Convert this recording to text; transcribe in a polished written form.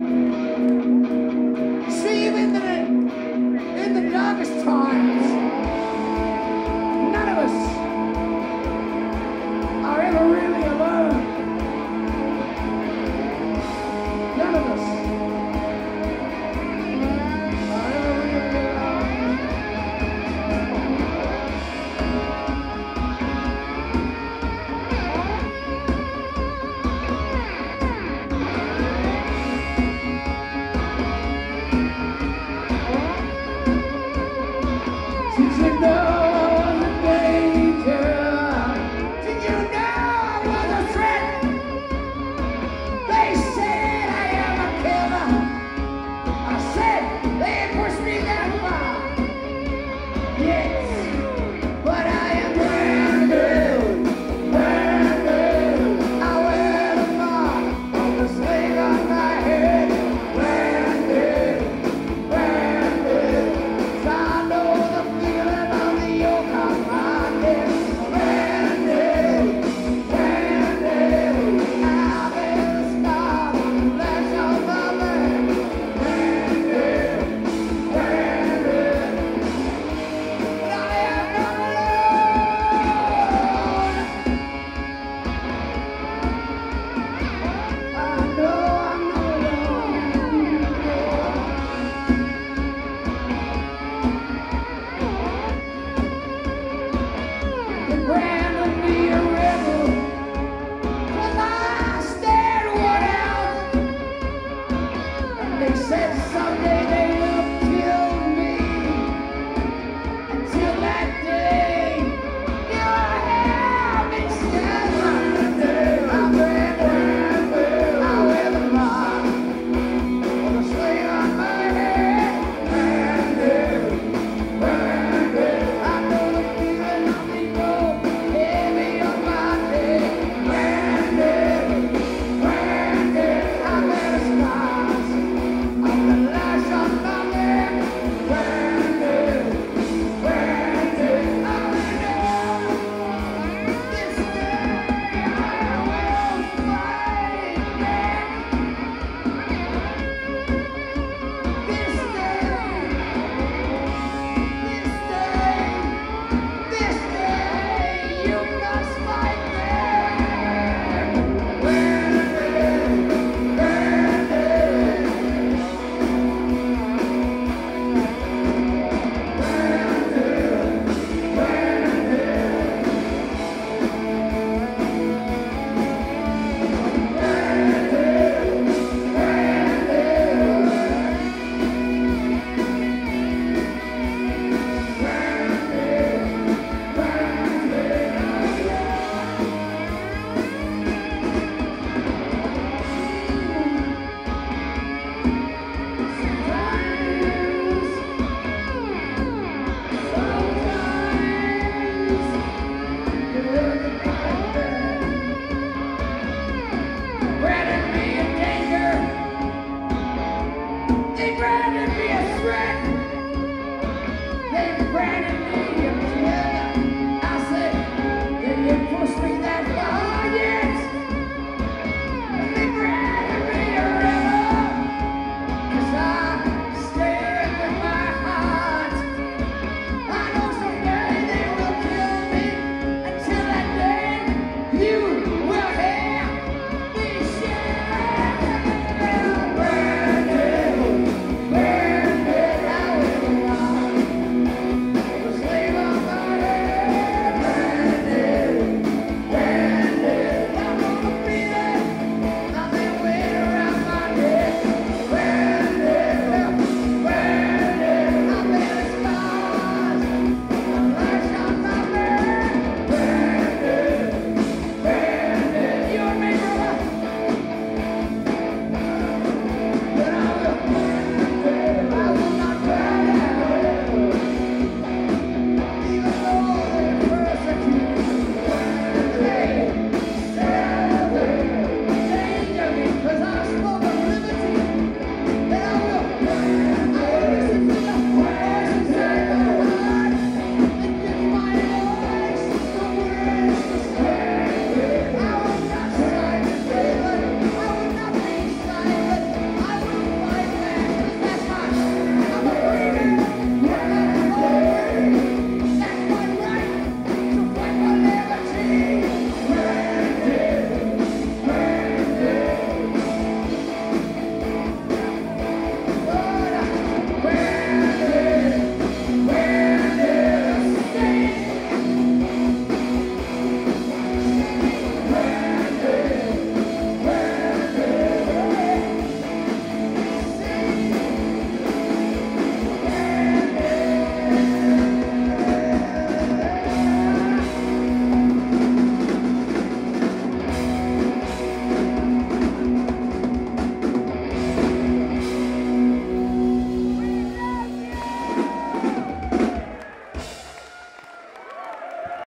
See, in the darkest times, none of us are ever really alone. None of us are ever really alone. Did you know I was a danger? Did you know I was a threat? They said I am a killer. I said they pushed me that far. Yes, but I am brand new, brand new. I wear the mark of the sling on my head. Brand new, brand new. So I know the feeling of the yoke on my neck. Brand new, brand new. I've been scarred on the flesh of my back. Brand new, brand new. But I am not alone. I know I'm not alone. They branded me a rebel 'cause I stared one out, and they said